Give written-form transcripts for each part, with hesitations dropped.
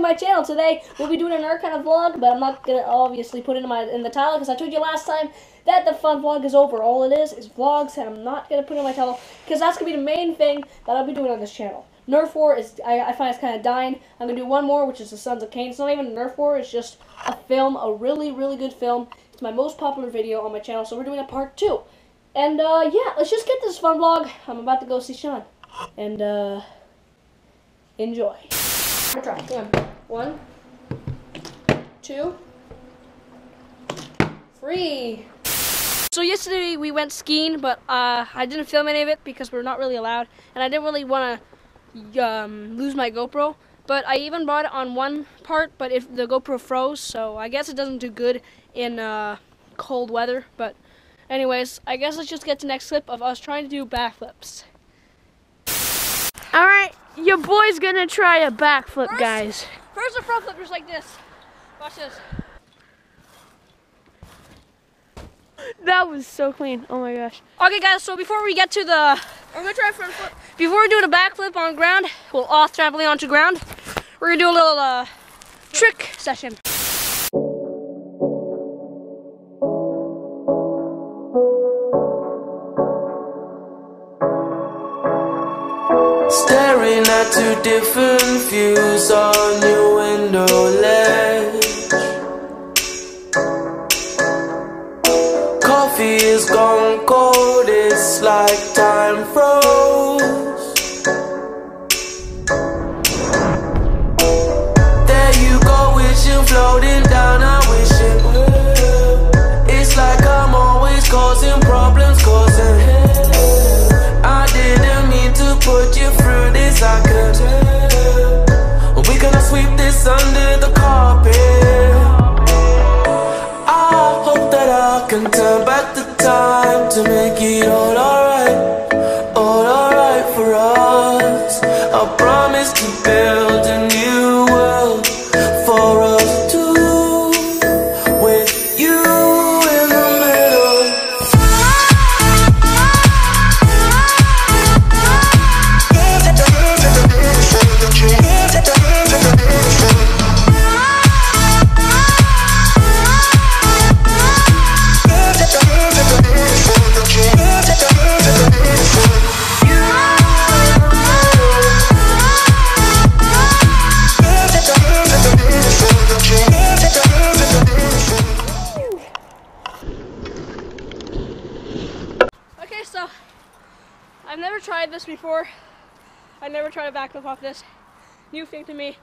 my channel. Today we'll be doing another kind of vlog, but I'm not gonna obviously put it in the title because I told you last time that the fun vlog is over. All it is vlogs, and I'm not gonna put it in my title because that's gonna be the main thing that I'll be doing on this channel. Nerf War is I find it's kind of dying. I'm gonna do one more, which is the Sons of Cain. It's not even a Nerf War. It's just a film, a really good film. It's my most popular video on my channel, so we're doing a part 2. And yeah, let's just get this fun vlog. I'm about to go see Sean, and enjoy. I'm gonna try. 1, 2, 3. So yesterday we went skiing, but I didn't film any of it because we're not really allowed, and I didn't really want to lose my GoPro. But I even brought it on one part, but if the GoPro froze, so I guess it doesn't do good in cold weather. But anyways, I guess let's just get to the next clip of us trying to do backflips. Alright, your boy's gonna try a backflip, guys. First a front flip just like this. Watch this. That was so clean. Oh my gosh. Okay guys, so before we get to the front flip. Before we do the backflip on ground, we'll off trampoline onto ground. We're gonna do a little trick session. Staring at 2 different views on your window ledge. Coffee is gone cold, it's like time froze. There you go, wishing, floating down, I wishing. It's like I'm always causing problems, causing hell. I didn't mean to put you through this, I could tell. We gonna sweep this under the carpet. I hope that I can turn back the time to make it all alright for us. I promise to build a new world for us two, with you in the middle. Okay, so I've never tried this before. I never tried a backflip off this. New thing to me.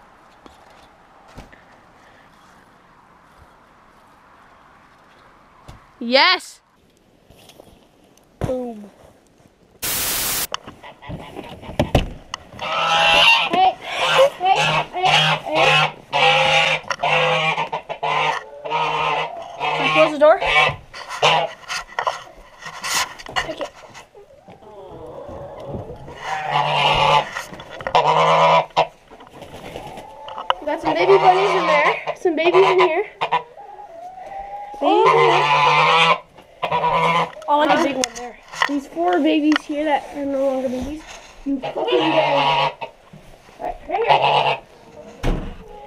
Yes! Boom. Hey. Can I close the door? Okay. We got some baby bunnies in there. Some babies in here. Babies in there. Oh, like a big one there. These 4 babies here that are no longer babies. You fucking get one. Right here.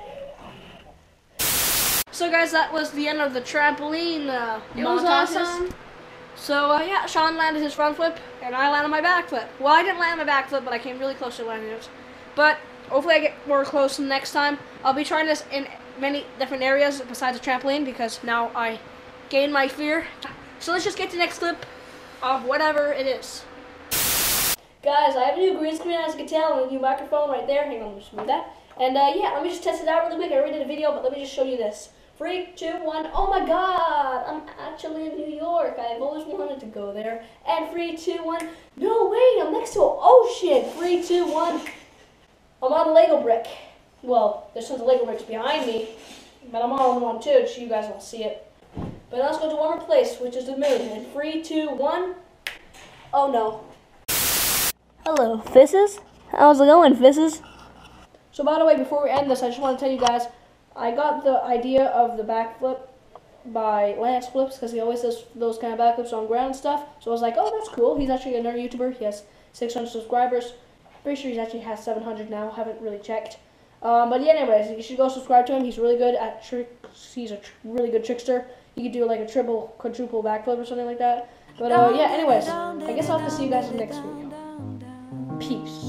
So guys, that was the end of the trampoline It was montages. awesome. So yeah, Sean landed his front flip, and I landed my back flip. Well, I didn't land my back flip, but I came really close to landing it. But hopefully I get more close next time. I'll be trying this in many different areas besides the trampoline because now I gain my fear. So let's just get to the next clip of whatever it is. Guys, I have a new green screen, as you can tell, and a new microphone right there. Hang on, let me just move that. And yeah, let me just test it out really quick. I already did a video, but let me just show you this. 3, 2, 1. Oh my God! I'm actually in New York. I've always wanted to go there. And 3, 2, 1. No, wait! I'm next to an ocean. 3, 2, 1. I'm on a Lego brick. Well, there's tons of Lego bricks behind me, but I'm on one too, so you guys won't see it. But let's go to one more place, which is the moon. And 3, 2, 1. Oh no! Hello, Fisses. How's it going, Fisses? So by the way, before we end this, I just want to tell you guys, I got the idea of the backflip by Lance Flips, because he always does those kind of backflips on ground stuff. So I was like, oh, that's cool. He's actually another YouTuber. He has 600 subscribers. Pretty sure he actually has 700 now. Haven't really checked. But yeah, anyways, you should go subscribe to him. He's really good at tricks. He's a really good trickster. He could do like a triple, quadruple backflip or something like that. But yeah, anyways, I guess I'll have to see you guys in the next video. Peace.